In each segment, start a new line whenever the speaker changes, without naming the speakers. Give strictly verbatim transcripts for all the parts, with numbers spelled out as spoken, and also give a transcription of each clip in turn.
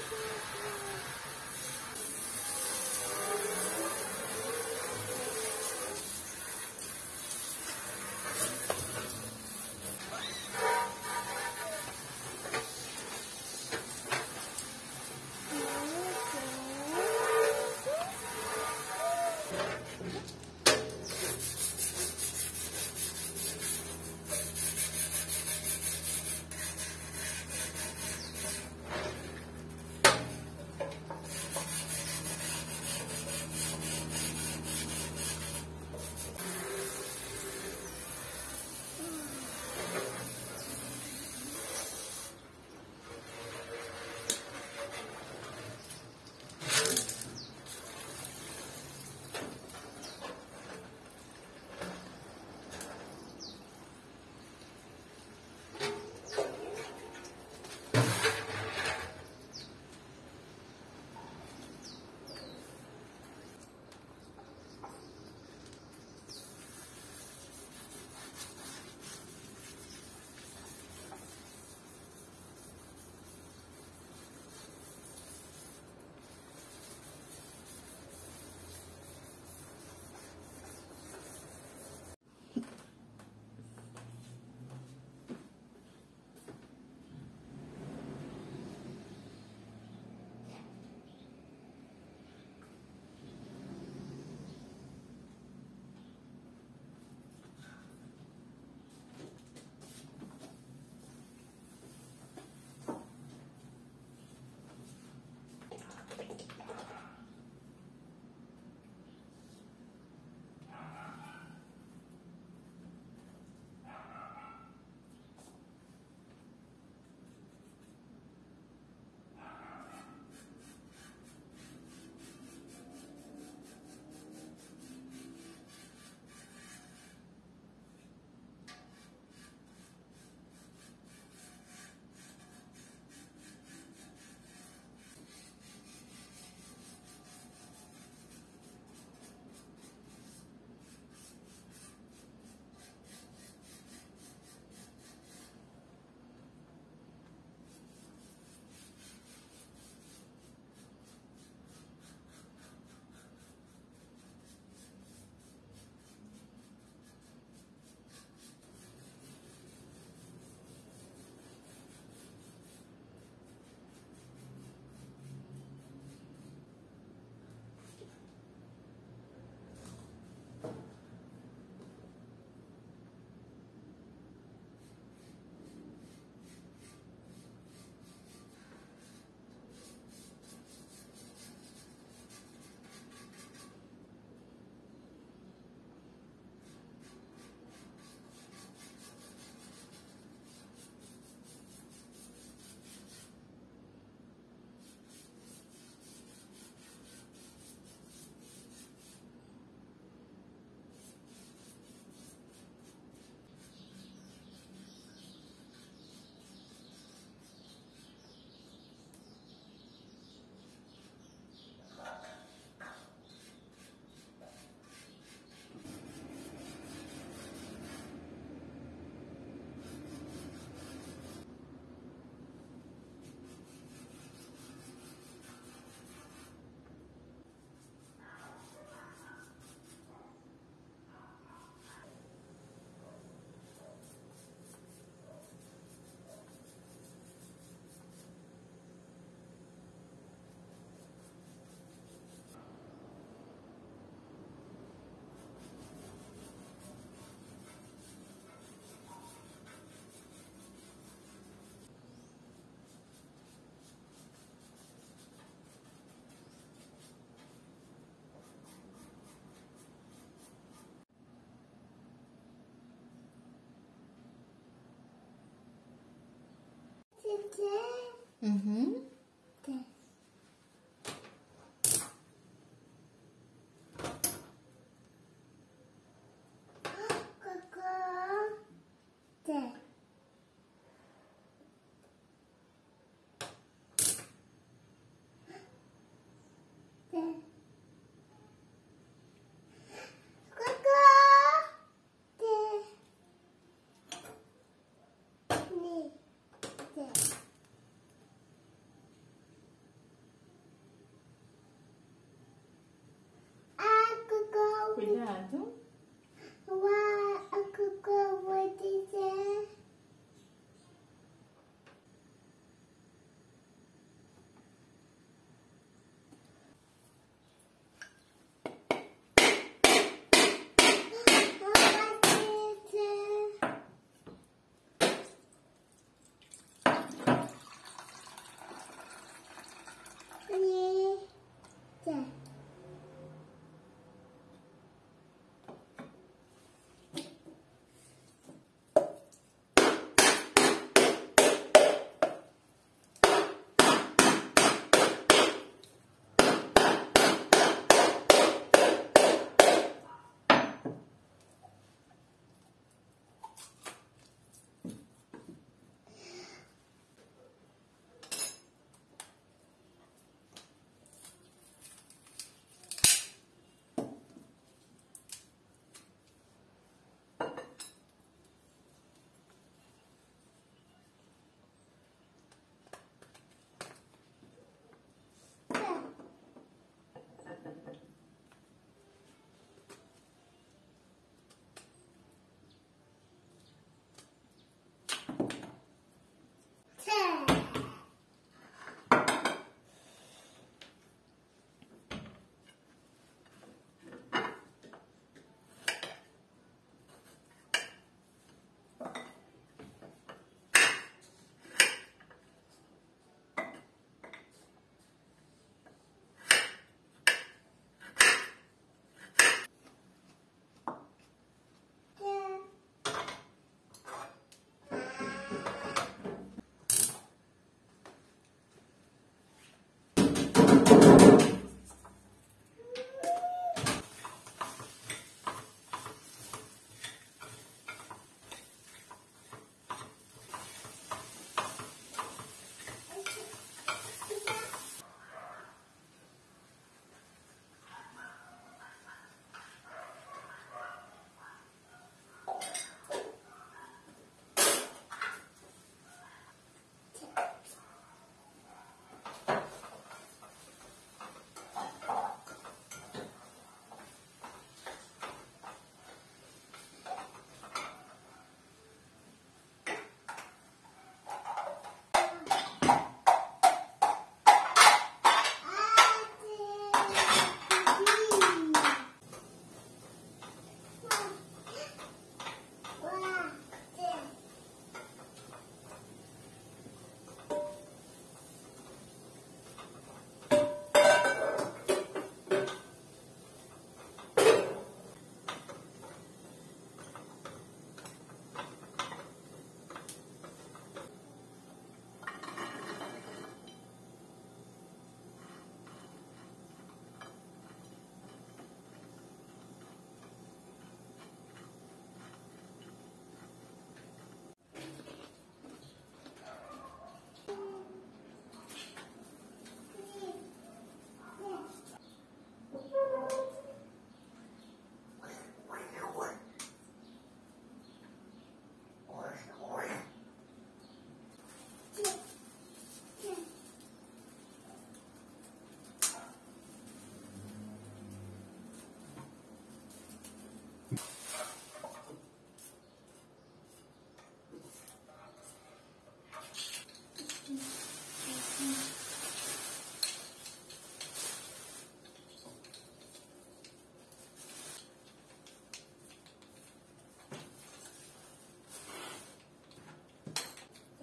Uhum.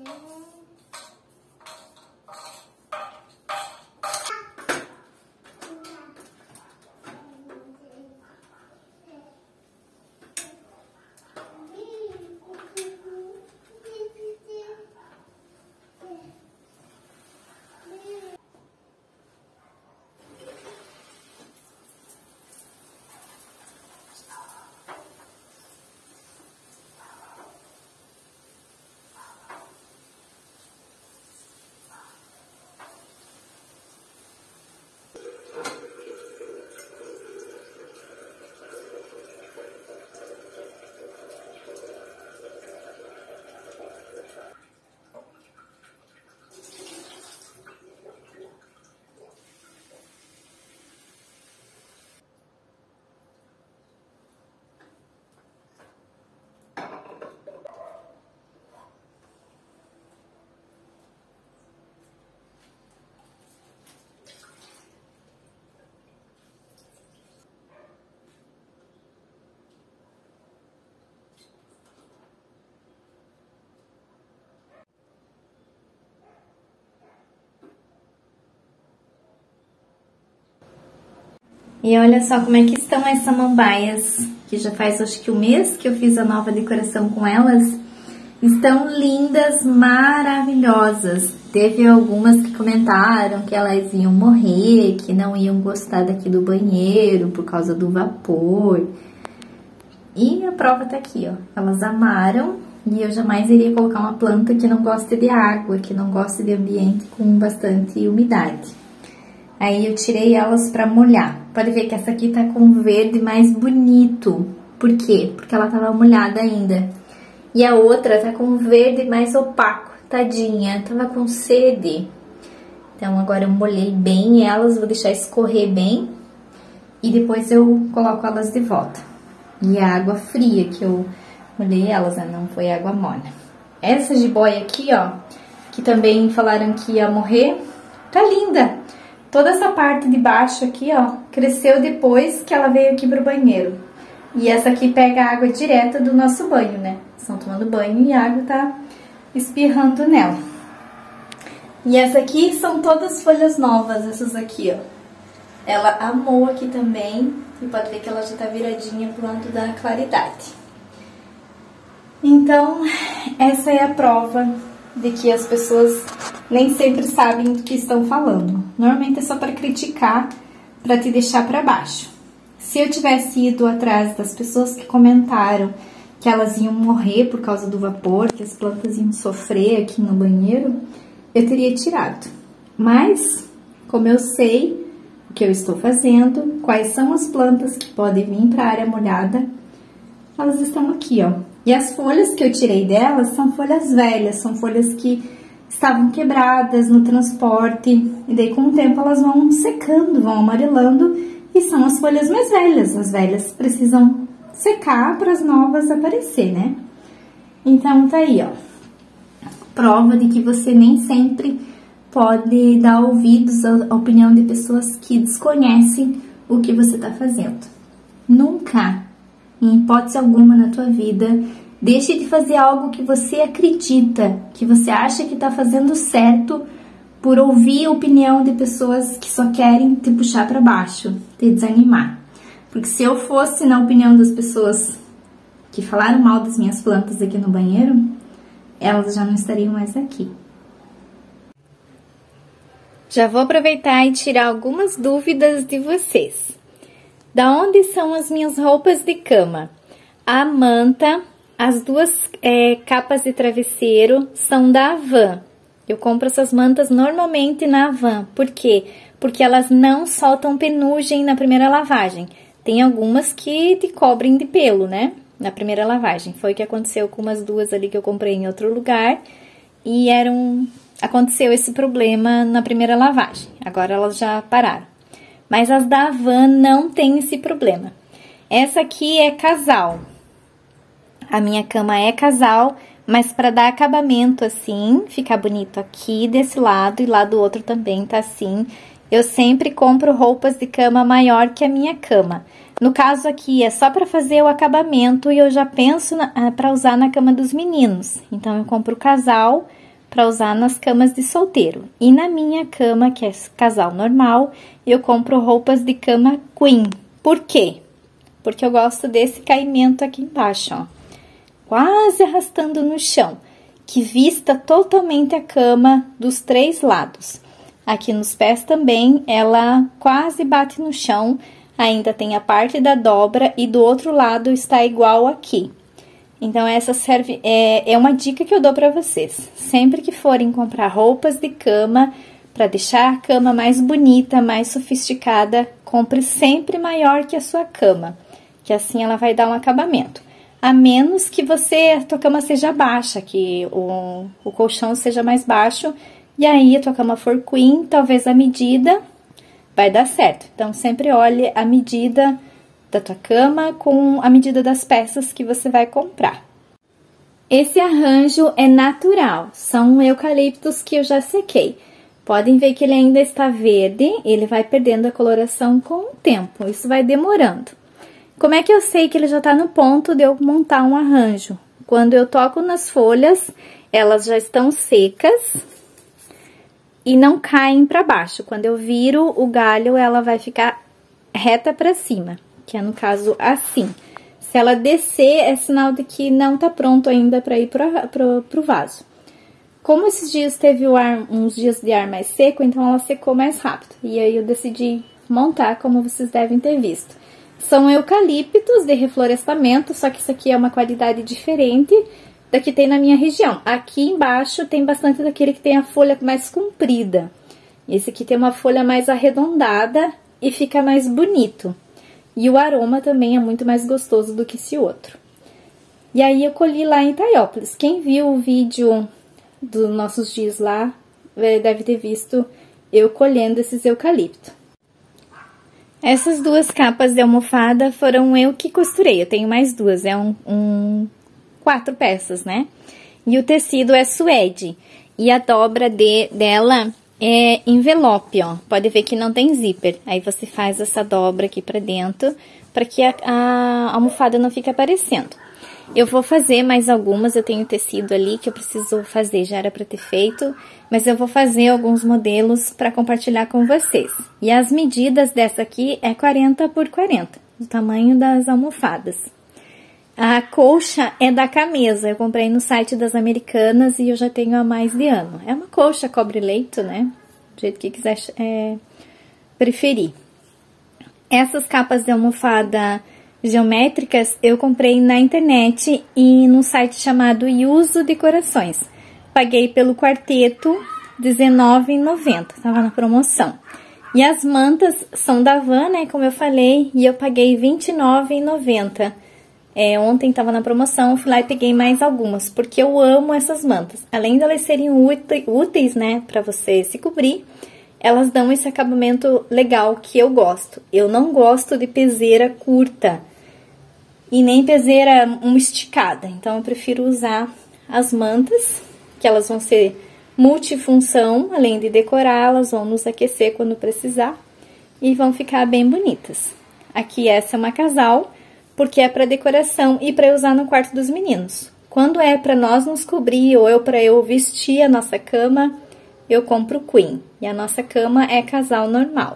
E olha só como é que estão as samambaias, que já faz acho que um mês que eu fiz a nova decoração com elas. Estão lindas, maravilhosas. Teve algumas que comentaram que elas iam morrer, que não iam gostar daqui do banheiro por causa do vapor. E a prova tá aqui, ó. Elas amaram e eu jamais iria colocar uma planta que não goste de água, que não goste de ambiente com bastante umidade. Aí eu tirei elas pra molhar. Pode ver que essa aqui tá com verde mais bonito. Por quê? Porque ela tava molhada ainda. E a outra tá com verde mais opaco. Tadinha, tava com sede. Então agora eu molhei bem elas, vou deixar escorrer bem. E depois eu coloco elas de volta. E a água fria que eu molhei elas, né? Não foi água morna. Essa jiboia aqui, ó, que também falaram que ia morrer, tá linda. Toda essa parte de baixo aqui, ó, cresceu depois que ela veio aqui pro banheiro. E essa aqui pega a água direta do nosso banho, né? Estão tomando banho e a água tá espirrando nela. E essa aqui são todas folhas novas, essas aqui, ó. Ela amou aqui também. E pode ver que ela já tá viradinha pro lado da claridade. Então, essa é a prova de que as pessoas nem sempre sabem do que estão falando. Normalmente é só para criticar, para te deixar para baixo. Se eu tivesse ido atrás das pessoas que comentaram que elas iam morrer por causa do vapor, que as plantas iam sofrer aqui no banheiro, eu teria tirado. Mas, como eu sei o que eu estou fazendo, quais são as plantas que podem vir para a área molhada, elas estão aqui, ó. E as folhas que eu tirei delas são folhas velhas, são folhas que estavam quebradas no transporte. E daí com o tempo elas vão secando, vão amarelando e são as folhas mais velhas. As velhas precisam secar para as novas aparecer, né? Então tá aí, ó. Prova de que você nem sempre pode dar ouvidos à opinião de pessoas que desconhecem o que você tá fazendo. Nunca, em hipótese alguma na tua vida, deixe de fazer algo que você acredita, que você acha que tá fazendo certo, por ouvir a opinião de pessoas que só querem te puxar para baixo, te desanimar. Porque se eu fosse na opinião das pessoas que falaram mal das minhas plantas aqui no banheiro, elas já não estariam mais aqui. Já vou aproveitar e tirar algumas dúvidas de vocês. Da onde são as minhas roupas de cama? A manta, as duas é, capas de travesseiro são da Havan. Eu compro essas mantas normalmente na Havan. Por quê? Porque elas não soltam penugem na primeira lavagem. Tem algumas que te cobrem de pelo, né? Na primeira lavagem. Foi o que aconteceu com umas duas ali que eu comprei em outro lugar. E eram... aconteceu esse problema na primeira lavagem. Agora elas já pararam. Mas as da Havan não tem esse problema. Essa aqui é casal. A minha cama é casal, mas para dar acabamento assim, ficar bonito aqui desse lado e lá do outro também tá assim. Eu sempre compro roupas de cama maior que a minha cama. No caso aqui é só para fazer o acabamento e eu já penso para usar na cama dos meninos. Então eu compro casal para usar nas camas de solteiro. E na minha cama, que é casal normal, eu compro roupas de cama queen. Por quê? Porque eu gosto desse caimento aqui embaixo, ó. Quase arrastando no chão, que vista totalmente a cama dos três lados. Aqui nos pés também, ela quase bate no chão, ainda tem a parte da dobra e do outro lado está igual aqui. Então, essa serve, é, é uma dica que eu dou para vocês. Sempre que forem comprar roupas de cama, para deixar a cama mais bonita, mais sofisticada, compre sempre maior que a sua cama, que assim ela vai dar um acabamento. A menos que você, a tua cama seja baixa, que o, o colchão seja mais baixo, e aí a tua cama for queen, talvez a medida vai dar certo. Então, sempre olhe a medida da tua cama com a medida das peças que você vai comprar. Esse arranjo é natural, são eucaliptos que eu já sequei. Podem ver que ele ainda está verde, ele vai perdendo a coloração com o tempo, isso vai demorando. Como é que eu sei que ele já está no ponto de eu montar um arranjo? Quando eu toco nas folhas, elas já estão secas e não caem para baixo. Quando eu viro o galho, ela vai ficar reta para cima, que é no caso assim. Se ela descer, é sinal de que não tá pronto ainda para ir pro, pro, pro vaso. Como esses dias teve o ar, uns dias de ar mais seco, então ela secou mais rápido. E aí eu decidi montar, como vocês devem ter visto. São eucaliptos de reflorestamento, só que isso aqui é uma qualidade diferente da que tem na minha região. Aqui embaixo tem bastante daquele que tem a folha mais comprida. Esse aqui tem uma folha mais arredondada e fica mais bonito. E o aroma também é muito mais gostoso do que esse outro. E aí eu colhi lá em Itaiópolis. Quem viu o vídeo dos nossos dias lá, deve ter visto eu colhendo esses eucaliptos. Essas duas capas de almofada foram eu que costurei. Eu tenho mais duas, é um, um quatro peças, né? E o tecido é suede. E a dobra de, dela é envelope, ó. Pode ver que não tem zíper. Aí você faz essa dobra aqui pra dentro, para que a, a almofada não fique aparecendo. Eu vou fazer mais algumas, eu tenho tecido ali que eu preciso fazer, já era pra ter feito, mas eu vou fazer alguns modelos para compartilhar com vocês. E as medidas dessa aqui é quarenta por quarenta, o tamanho das almofadas. A colcha é da Camesa, eu comprei no site das Americanas e eu já tenho há mais de ano. É uma colcha cobre-leito, né? Do jeito que quiser é, preferir. Essas capas de almofada geométricas eu comprei na internet e num site chamado Yuso Decorações. Paguei pelo quarteto dezenove reais e noventa centavos, tava na promoção. E as mantas são da Van, né, como eu falei, e eu paguei vinte e nove reais e noventa centavos. É, ontem tava na promoção, fui lá e peguei mais algumas, porque eu amo essas mantas. Além de elas serem úteis, né, pra você se cobrir, elas dão esse acabamento legal que eu gosto. Eu não gosto de peseira curta e nem peseira uma esticada, então eu prefiro usar as mantas, que elas vão ser multifunção, além de decorar, elas vão nos aquecer quando precisar e vão ficar bem bonitas. Aqui essa é uma casal, porque é para decoração e para usar no quarto dos meninos. Quando é para nós nos cobrir ou eu para eu vestir a nossa cama, eu compro queen. E a nossa cama é casal normal.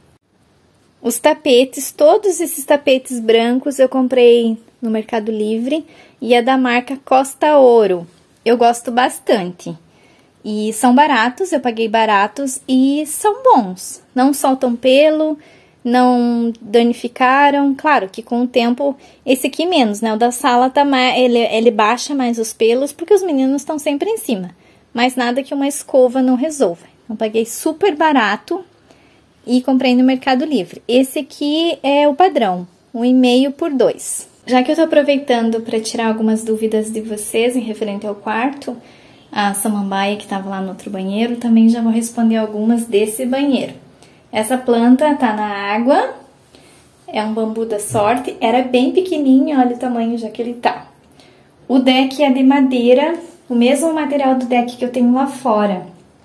Os tapetes, todos esses tapetes brancos eu comprei no Mercado Livre e é da marca Costa Ouro. Eu gosto bastante. E são baratos, eu paguei baratos e são bons. Não soltam pelo, não danificaram. Claro que com o tempo, esse aqui menos, né? O da sala tá mais, ele, ele baixa mais os pelos porque os meninos estão sempre em cima. Mas nada que uma escova não resolva. Então, paguei super barato e comprei no Mercado Livre. Esse aqui é o padrão, um e meio por dois. Já que eu tô aproveitando para tirar algumas dúvidas de vocês em referente ao quarto, a samambaia que tava lá no outro banheiro, também já vou responder algumas desse banheiro. Essa planta tá na água, é um bambu da sorte, era bem pequenininho, olha o tamanho já que ele tá. O deck é de madeira, o mesmo material do deck que eu tenho lá fora.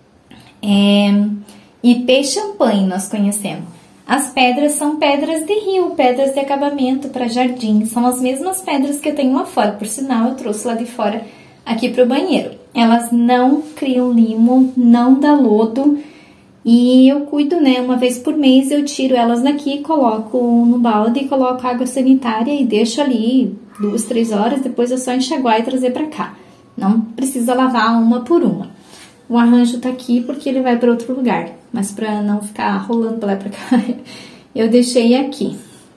É, I P champanhe nós conhecemos. As pedras são pedras de rio, pedras de acabamento para jardim. São as mesmas pedras que eu tenho lá fora. Por sinal, eu trouxe lá de fora aqui pro banheiro. Elas não criam limo, não dá lodo. E eu cuido, né, uma vez por mês eu tiro elas daqui, coloco no balde e coloco água sanitária e deixo ali duas, três horas, depois é só enxaguar e trazer pra cá. Não precisa lavar uma por uma. O arranjo tá aqui porque ele vai para outro lugar, mas pra não ficar rolando pra lá e pra cá, eu deixei aqui.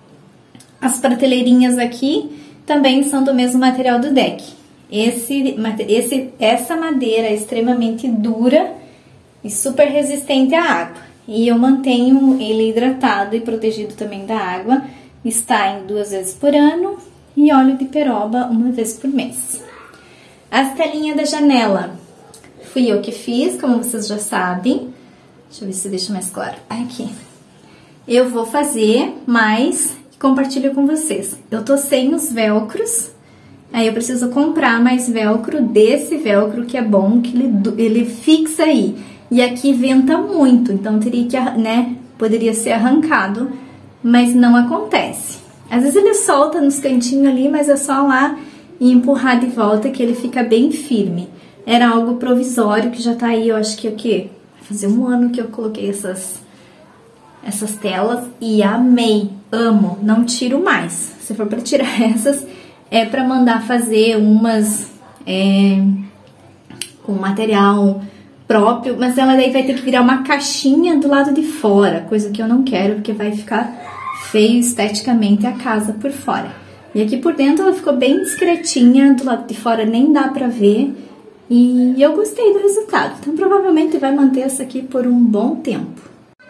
As prateleirinhas aqui também são do mesmo material do deck. Esse, esse, essa madeira é extremamente dura e super resistente à água. E eu mantenho ele hidratado e protegido também da água. Está em duas vezes por ano e óleo de peroba uma vez por mês. As telinhas da janela fui eu que fiz, como vocês já sabem. Deixa eu ver se deixa mais claro. Aqui. Eu vou fazer, mas compartilho com vocês. Eu tô sem os velcros. Aí eu preciso comprar mais velcro desse velcro que é bom, que ele, ele fixa aí. E aqui venta muito, então teria que, né, poderia ser arrancado, mas não acontece. Às vezes ele solta nos cantinhos ali, mas é só lá e empurrar de volta que ele fica bem firme. Era algo provisório que já tá aí, eu acho que o quê? Vai fazer um ano que eu coloquei essas, essas telas e amei, amo, não tiro mais. Se for pra tirar essas, é pra mandar fazer umas é, com material próprio, mas ela daí vai ter que virar uma caixinha do lado de fora, coisa que eu não quero, porque vai ficar feio esteticamente a casa por fora. E aqui por dentro ela ficou bem discretinha, do lado de fora nem dá pra ver, e eu gostei do resultado. Então provavelmente vai manter essa aqui por um bom tempo.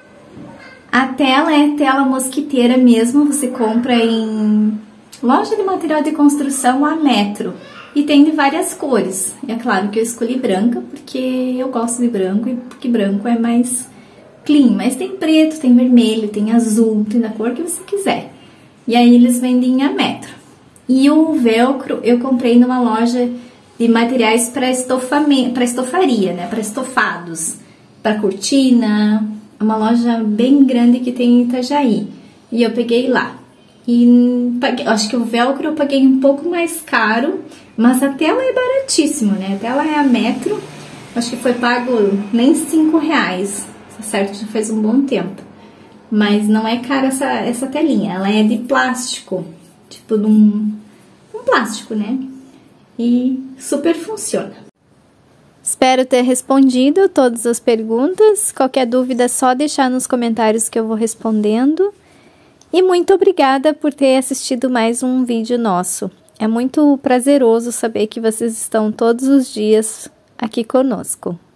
A tela é tela mosquiteira mesmo, você compra em loja de material de construção a metro. E tem de várias cores. É claro que eu escolhi branca, porque eu gosto de branco e porque branco é mais clean. Mas tem preto, tem vermelho, tem azul, tem da cor que você quiser. E aí eles vendem a metro. E o velcro eu comprei numa loja de materiais para estofamento, para estofaria, né? Para estofados, para cortina. Uma loja bem grande que tem em Itajaí. E eu peguei lá. E paguei, acho que o velcro eu paguei um pouco mais caro, mas a tela é baratíssimo, né? A tela é a metro, acho que foi pago nem cinco reais, certo? Já faz um bom tempo. Mas não é cara essa, essa telinha, ela é de plástico, tipo de um, um plástico, né? E super funciona. Espero ter respondido todas as perguntas. Qualquer dúvida é só deixar nos comentários que eu vou respondendo. E muito obrigada por ter assistido mais um vídeo nosso. É muito prazeroso saber que vocês estão todos os dias aqui conosco.